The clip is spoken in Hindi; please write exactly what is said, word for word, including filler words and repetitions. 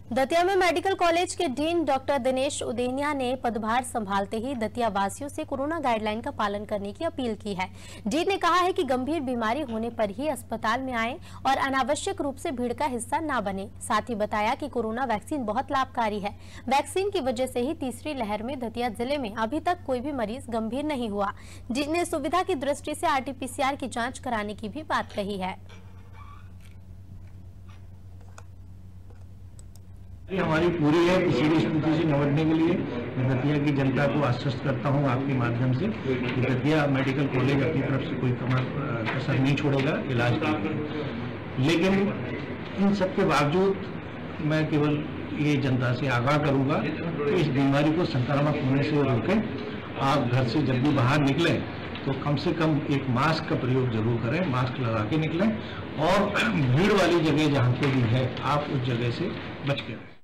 दतिया में मेडिकल कॉलेज के डीन डॉक्टर दिनेश उदेनिया ने पदभार संभालते ही दतिया वासियों से कोरोना गाइडलाइन का पालन करने की अपील की है। डीन ने कहा है कि गंभीर बीमारी होने पर ही अस्पताल में आएं और अनावश्यक रूप से भीड़ का हिस्सा न बने। साथ ही बताया कि कोरोना वैक्सीन बहुत लाभकारी है। वैक्सीन की वजह से ही तीसरी लहर में दतिया जिले में अभी तक कोई भी मरीज गंभीर नहीं हुआ। डीन ने सुविधा की दृष्टि से R T P C R की जाँच कराने की भी बात कही है। हमारी पूरी है किसी भी स्थिति से निपटने के लिए। मैं दतिया की जनता को आश्वस्त करता हूं आपके माध्यम से कि दतिया मेडिकल कॉलेज अपनी तरफ से कोई कसर नहीं छोड़ेगा इलाज के लिए। लेकिन इन सब के बावजूद मैं केवल ये जनता से आगाह करूंगा कि इस बीमारी को संक्रामक होने से रोकें। आप घर से जब भी बाहर निकलें तो कम से कम एक मास्क का प्रयोग जरूर करें, मास्क लगा के निकलें और भीड़ वाली जगह जहाँ पे भी है आप उस जगह से बच के रहें।